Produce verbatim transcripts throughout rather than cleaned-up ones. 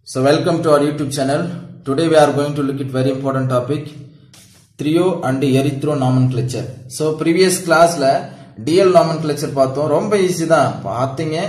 So welcome to our YouTube channel. Today we are going to look at very important topic, trio and erythro nomenclature. So previous class la D L nomenclature பார்த்தோம். ரொம்ப easy தான். பாத்தீங்க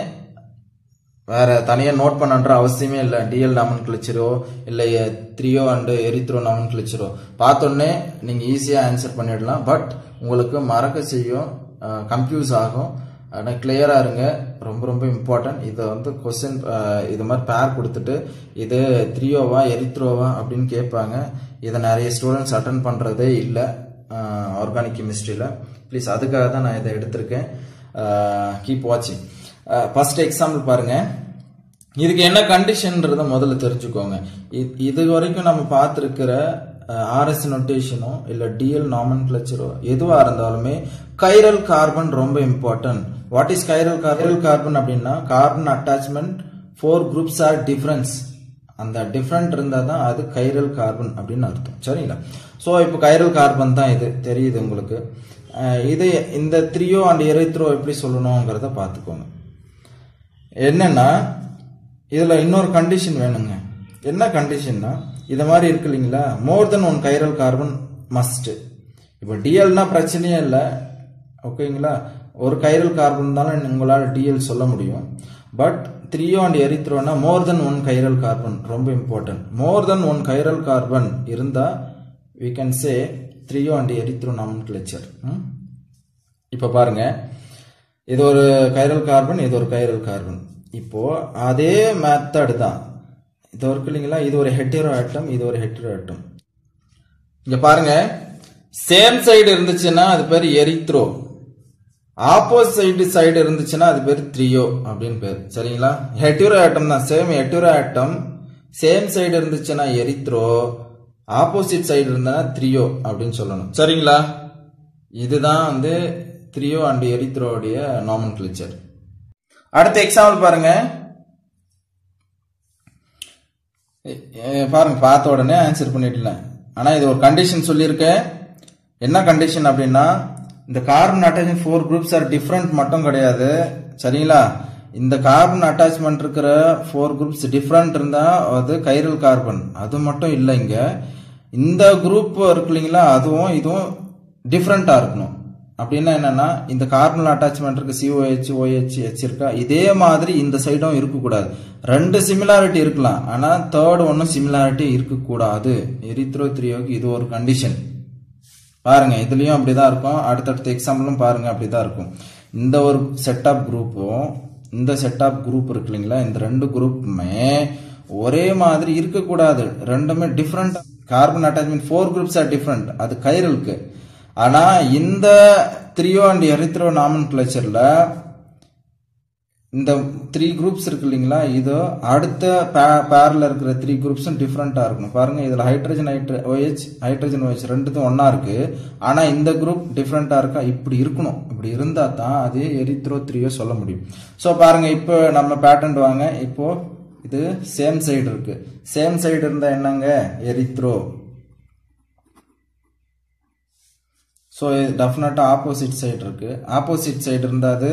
வேற தனியா note பண்ணன்ற அவசியமே இல்ல. D L nomenclature இல்ல trio and erythro nomenclature பார்த்தோனே நீங்க ஈஸியா ஆன்சர் பண்ணிடலாம். பட் உங்களுக்கு மறக்க செய்யும், கன்ஃபியூஸ் ஆகும். ஆனா கிளியரா இருங்க, ரொம்ப ரொம்ப இம்பார்ட்டன்ட். இத வந்து क्वेश्चन இது மாதிரி பேர் கொடுத்துட்டு இது த்ரியோவா எரித்ரோவா அப்படினு கேட்பாங்க. இத நிறைய ஸ்டூடண்ட்ஸ் அட்டெண்ட் பண்றதே இல்ல ஆர்கானிக் கெமிஸ்ட்ரியில. ப்ளீஸ் அதுக்காக தான் நான் இத எடுத்துர்க்கேன். கீப் வாட்சிங். ஃபர்ஸ்ட் எக்ஸாம்பிள் பாருங்க. இதுக்கு என்ன கண்டிஷன்ன்றத முதல்ல தெரிஞ்சுக்கோங்க. இது வரைக்கும் நம்ம பார்த்திருக்கிற R S நோட்டேஷனோ இல்ல D L nomenclature எதுவா இருந்தாலுமே கைரல் கார்பன் ரொம்ப important. What is chiral carbon? Carbon அப்படின்னா carbon attachment four groups are difference. அந்த டிஃபரண்ட் இருந்தா தான் அது கைரல் கார்பன் அப்படின்னு அர்த்தம். சரிங்களா? சோ இப்போ கைரல் கார்பன் தான் இது தெரியுது உங்களுக்கு. இது இந்த த்ரியோ அண்ட் எரித்ரோ எப்படி சொல்லணும்ங்கறத பாத்துக்கோங்க. என்னன்னா இதுல இன்னொரு கண்டிஷன் வேணுங்க. என்ன கண்டிஷன்னா இத மாதிரி இருக்கு இல்லீங்களா, more than one chiral carbon must. இப்போ D L னா பிரச்சனையே இல்ல, ஓகேங்களா? ஒரு கைரல் கார்பன் தான் உங்களால D L சொல்ல முடியும். பட் த்ரியோ அண்ட் எரித்ரோனா more than one chiral carbon ரொம்ப important. More than one chiral carbon இருந்தா we can say threo and erythro nomenclature. இப்போ பாருங்க, இது ஒரு கைரல் கார்பன், இது ஒரு கைரல் கார்பன். இப்போ அதே மெத்தட் தான் இது இருக்கு இல்லீங்களா. இது ஒரு ஹெட்டரோ ஆட்டம், இது ஒரு ஹெட்டரோ ஆட்டம். இங்க பாருங்க, சேம் சைடு இருந்துச்சுன்னா அது பேர் எரித்ரோ, ஆப்போசிட் சைடு இருந்துச்சுன்னா அது பேர் த்ரியோ அப்படின்னு பேர். சரிங்களா? ஹெட்டரோ ஆட்டம் தான், same hetero atom. Same side இருந்துச்சுன்னா எரித்ரோ, ஆப்போசிட் சைடு இருந்தா த்ரியோ அப்படின்னு சொல்லணும். சரிங்களா? இதுதான் வந்து த்ரியோ அண்ட் எரித்ரோடைய நாமென்க்ளேச்சர். அடுத்த எக்ஸாம்பிள் பாருங்க. பாருங்க, பார்த்த உடனே ஆன்சர் பண்ணிடலாம். ஆனா இது ஒரு கண்டிஷன் சொல்லியிருக்கேன். என்ன கண்டிஷன் அப்படின்னா இந்த carbon attachment four groups are different மட்டும் கிடையாது. சரிங்களா? இந்த கார்பன் அட்டாச்மெண்ட் இருக்கிற ஃபோர் குரூப்ஸ் டிஃபரண்ட் இருந்தா அது கைரல் கார்பன். அது மட்டும் இல்ல, இங்க இந்த குரூப் இருக்கு இல்லீங்களா, அதுவும் இதுவும் டிஃபரண்டா இருக்கணும். அப்படின்னா என்னன்னா இந்த கார்பன் அட்டாச்மெண்ட் இருக்கு, C O H O H H இருக்கா, இதே மாதிரி இந்த சைடும் இருக்க கூடாது. ரெண்டு சிமிலாரிட்டி இருக்கலாம், ஆனா தேர்ட் ஒன்னும் சிமிலாரிட்டி இருக்க கூடாது. எரித்ரோ த்ரியோக்கு இது ஒரு கண்டிஷன். பாருங்க, இதுலயும் அப்படிதான் இருக்கும். அடுத்தடுத்த எக்ஸாம்பிளும் பாருங்க அப்படிதான் இருக்கும். இந்த ஒரு செட் ஆஃப் குரூப்பும் இந்த செட் ஆஃப் குரூப் இருக்கு இல்லைங்களா, இந்த ரெண்டு குரூப்புமே ஒரே மாதிரி இருக்க கூடாது. ரெண்டுமே different. Carbon attachment four groups are different, அது கைரலுக்கு. ஆனா இந்த த்ரியோ அண்ட் எரித்ரோ நாமென்க்ளேச்சர்ல இந்த த்ரீ குரூப்ஸ் இருக்கு இல்லீங்களா, இது அடுத்த பேர்ல இருக்கிற த்ரீ குரூப்ஸும் டிஃபரெண்டா இருக்கணும். பாருங்க, இதுல ஹைட்ரஜன் OH ஹைட்ரஜன் OH ரெண்டுத்தும் ஒன்னா இருக்கு, ஆனா இந்த குரூப் டிஃபரெண்டா இருக்கா, இப்படி இருக்கணும். இப்படி இருந்தா தான் அது எரித்ரோ த்ரியோ சொல்ல முடியும். சோ பாருங்க, இப்போ நம்ம பேட்டர்ன் வாங்க. இப்போ இது சேம் சைடு இருக்கு. சேம் சைடு இருந்தா என்னங்க, erythro. So definitely opposite side இருக்கு. ஆப்போசிட் சைடு இருந்தா அது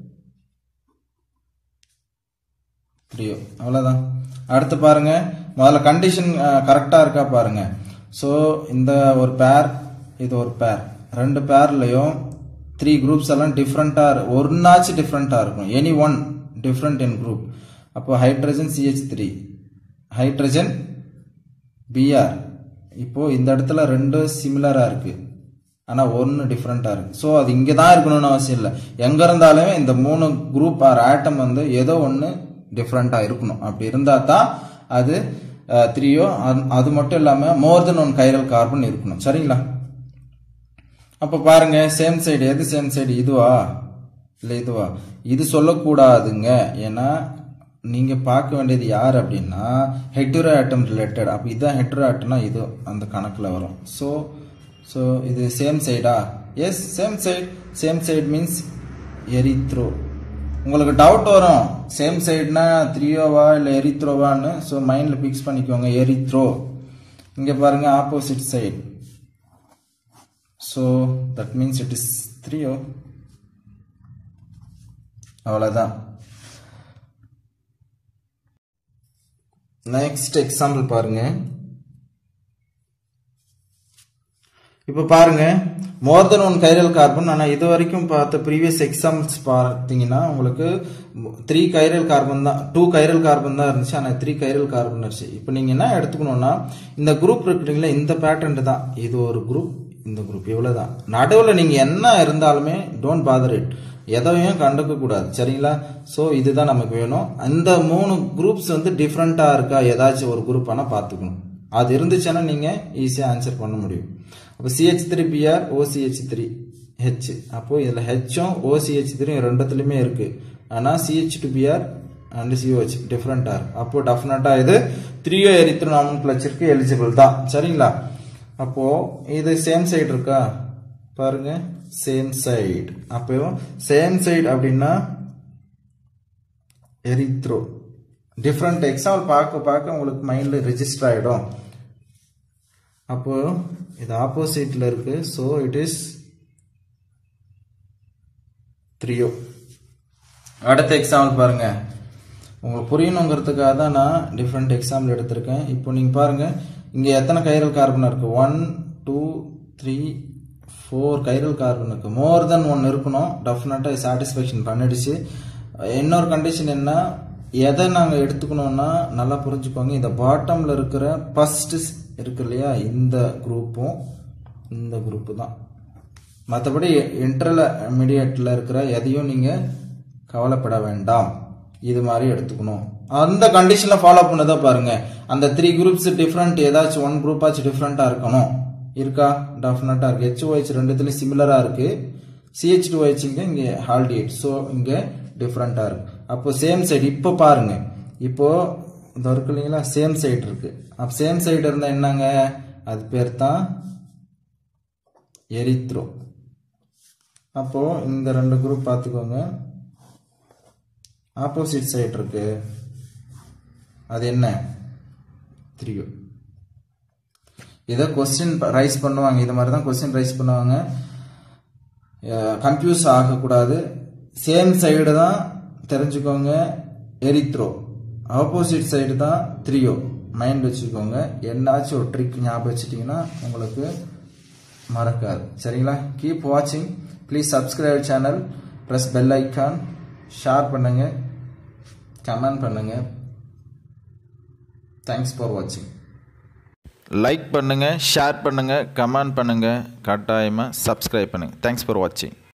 த்ரியோ. அவ்வளவுதான். அடுத்து பாருங்க, முதல்ல கண்டிஷன் கரெக்டா இருக்கா பாருங்க. சோ இந்த ஒரு பேர், இது ஒரு பேர், ரெண்டு பேர்லயும் த்ரீ குரூப்ஸ் எல்லாம் டிஃபரெண்டா, ஒன்னாச்சு டிஃபரெண்டா இருக்கும். Any one different in group. அப்போ hydrogen C H three, hydrogen B R. இப்போ இந்த இடத்துல ரெண்டு சிமிலரா இருக்கு, ஆனா ஒன்னு டிஃபரெண்டா இருக்கு. சோ அது இங்கதான் இருக்கணும்னு அவசியம் இல்ல. எங்க இருந்தாலுமே இந்த மூணு குரூப் ஆர் ஆட்டம் வந்து ஏதோ ஒன்னு டிஃபரெண்டா இருக்கணும். அப்படி இருந்தா தான் அது த்ரியோ. அது மட்டும் இல்லாம more than one chiral carbon இருக்கணும். சரிங்களா? அப்ப பாருங்க, சேம் சைடு எது சேம் சைடு, இதுவா இல்ல இதுவா? இது சொல்லக்கூடாதுங்க. ஏன்னா நீங்க பார்க்க வேண்டியது யார் அப்படின்னா ஹெட்டரோ ஆட்டம் ரிலேட்டட். அப்ப இதான் ஹெட்டரோ ஆட்டம்னா இது அந்த கணக்குல வரும். சோ சோ இது சேம் சைடா? Yes, same side. Same side means erythro. உங்களுக்கு டவுட் வரும், சேம் சைடுனா த்ரியோவா இல்ல எரித்ரோவான்னு. சோ மைண்ட்ல பிக்ஸ் பண்ணிக்கோங்க, எரித்ரோ. இங்க பாருங்க, opposite side. So that means it is threo. அவ்வளவுதான். நெக்ஸ்ட் எக்ஸாம்பிள் பாருங்க. இப்போ பாருங்க, more than one chiral carbon. ஆனால் இது வரைக்கும் பார்த்த ப்ரீவியஸ் எக்ஸாம்பிள்ஸ் பார்த்தீங்கன்னா உங்களுக்கு த்ரீ கைரல் கார்பன் தான், டூ கைரல் கார்பன் தான் இருந்துச்சு. ஆனால் த்ரீ கைரல் கார்பன் இருந்துச்சு. இப்போ நீங்கள் என்ன எடுத்துக்கணும்னா, இந்த குரூப் இருக்குங்களா, இந்த பேட்டர்ன் தான். இது ஒரு குரூப், இந்த குரூப், இவ்வளோதான். நடுவில் நீங்கள் என்ன இருந்தாலுமே டோன்ட் பாதர் இட், எதையும் கண்டுக்க கூடாது. சரிங்களா? ஸோ இதுதான் நமக்கு வேணும். அந்த மூணு குரூப்ஸ் வந்து டிஃப்ரெண்ட்டாக இருக்கா, ஏதாச்சும் ஒரு குரூப் ஆனால் பார்த்துக்கணும். அது இருந்துச்சுன்னா நீங்கள் ஈஸியாக ஆன்சர் பண்ண முடியும். அப்போ CH three BR OCH three H. அப்போ இதில் ஹெச்சும் ஓசிஹெச் த்ரீ ரெண்டுத்துலையுமே இருக்கு. ஆனால் CH two BR and COH டிஃப்ரெண்ட்டாக இருக்கு. அப்போ டெஃபினட்டாக இது த்ரீயோ எரித்ரோ நாமன்கிளச்சருக்கு எலிஜிபிள் தான். சரிங்களா? அப்போ இது சேம் சைடு இருக்கா பாருங்க, சேம் சைடு. அப்போ சேம் சைடு அப்படின்னா எரித்ரோ. டிஃப்ரெண்ட் எக்ஸாம்பிள் பார்க்க பார்க்க உங்களுக்கு மைண்ட்ல ரெஜிஸ்டர் ஆகிடும். அப்போ இது ஆப்போசிட்ல இருக்கு. So it is threo. அடுத்த எக்ஸாம்பிள் பாருங்க, உங்களுக்கு புரியணுங்கிறதுக்காக தான் நான் டிஃப்ரெண்ட் எக்ஸாம்பிள் எடுத்திருக்கேன். இப்போ நீங்க பாருங்க, இங்க எத்தனை கைரல் கார்பன் இருக்கு? One two three four chiral carbon இருக்கு. மோர் தென் ஒன் இருக்கணும். டெஃபினட்டா சாட்டிஸ்ஃபேக்ஷன் பண்ணிடுச்சு. இன்னொரு கண்டிஷன் என்ன, எதை நாங்கள் எடுத்துக்கணும்னா நல்லா புரிஞ்சுக்கோங்க. இந்த பாட்டம்ல இருக்கிற ஃபர்ஸ்ட் இருக்கு இல்லையா, இந்த குரூப்பும் இந்த குரூப்பு தான். மற்றபடி இன்டர்மீடியட்ல இருக்கிற எதையும் நீங்க கவலைப்பட வேண்டாம். இது மாதிரி எடுத்துக்கணும். அந்த கண்டிஷன்ல ஃபாலோ பண்ணதான் பாருங்க. அந்த த்ரீ குரூப்ஸ் டிஃப்ரெண்ட், ஏதாச்சும் ஒன் குரூப் ஆச்சு டிஃப்ரெண்டா இருக்கணும். இருக்கா? டெஃபினட்டா இருக்கு. ஹெச்ஓஹெச் ரெண்டுத்துலயும் சிமிலரா இருக்கு. சிஹெச் டூ ஹெச் இங்க இங்க ஹால்டியேட். ஸோ இங்க டிஃப்ரெண்டா இருக்கு. அப்போ சேம் சைடு. இப்போ பாருங்க, இப்போ இந்த இருக்கு இல்லைங்களா, சேம் சைடு இருக்கு. அப்ப சேம் சைடு இருந்தா என்னங்க, அது பேர் தான் எரித்ரோ. அப்போ இந்த ரெண்டு குரூப் பார்த்துக்கோங்க. ஆப்போசிட் சைடு இருக்கு, அது என்ன, த்ரீயோ. இதை கொஸ்டின் ரைஸ் பண்ணுவாங்க. இது மாதிரி தான் கொஸ்டின் ரைஸ் பண்ணுவாங்க. கன்ஃபியூஸ் ஆகக்கூடாது. சேம் சைடு தான் தெரிஞ்சுக்கோங்க எரித்ரோ, ஆப்போசிட் சைடு தான் த்ரீயோ. மைண்ட் வச்சுக்கோங்க. என்னாச்சும் ஒரு ட்ரிக் ஞாபகம் வச்சுட்டீங்கன்னா உங்களுக்கு மறக்காது. சரிங்களா? கீப் வாட்சிங். Please subscribe channel, press bell icon, share பண்ணுங்க, கமெண்ட் பண்ணுங்க. தேங்க்ஸ் ஃபார் வாட்சிங். லைக் பண்ணுங்க, ஷேர் பண்ணுங்க, கமெண்ட் பண்ணுங்க, கட்டாயமாக சப்ஸ்கிரைப் பண்ணுங்க. தேங்க்ஸ் ஃபார் வாட்சிங்.